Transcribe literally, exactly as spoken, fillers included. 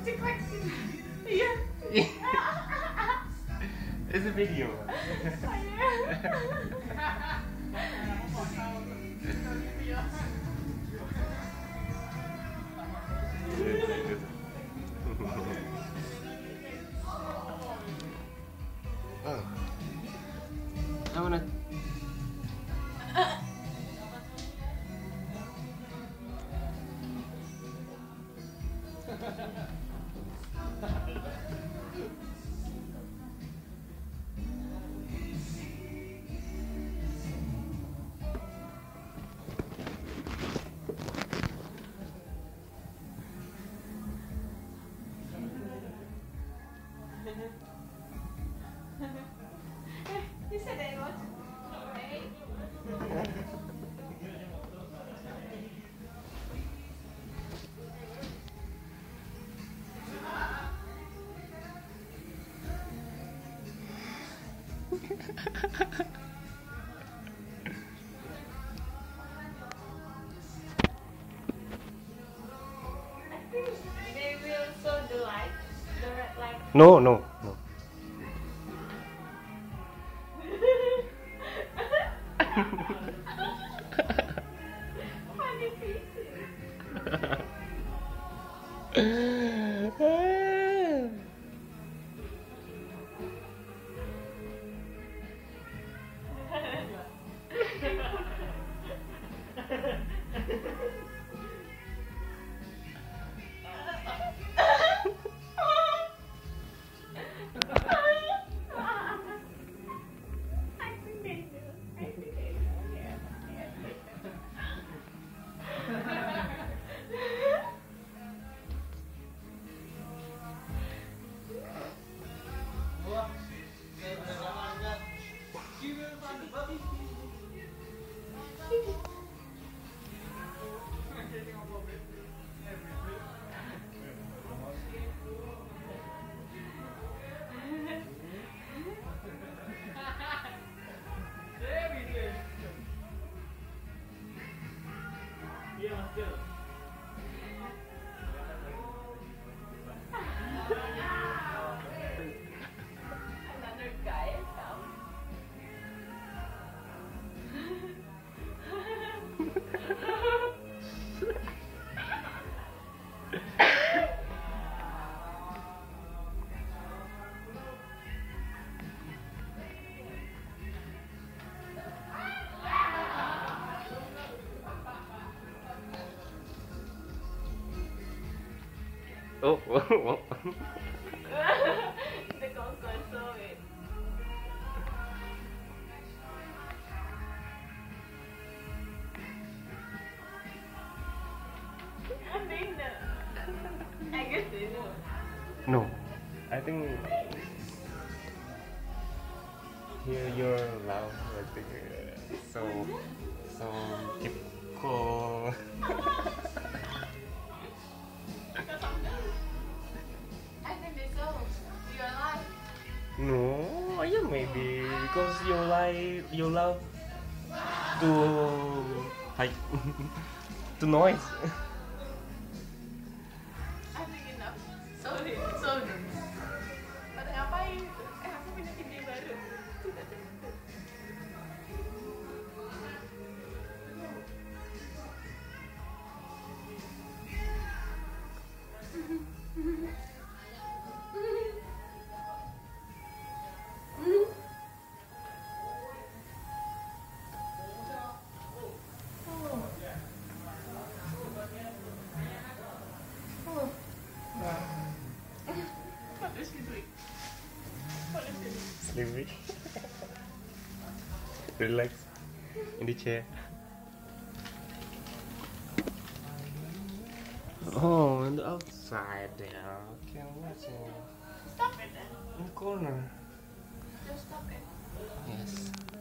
ceklek. Iya. It's a video. Oh. I wanna. You said that was right? I think they will show the light, the red light. No, no, no. Funny faces. I think they do. I think they do. Yeah. Yeah. Another guy come. Oh, oh, oh. The concord saw it. And they know. I guess they know. No. I think hear your love. I think uh, so. So keep cool. I think they saw your life. No, yeah, maybe because you like you love to like to noise. I think enough. Sorry, sorry. Pada ngapain? Eh, aku punya ide baru. What is she doing? What is she doing? Sleepy. Relax in the chair. Oh, on the outside there. Okay, what's in Stop it then. the corner? Just stop it. Yes.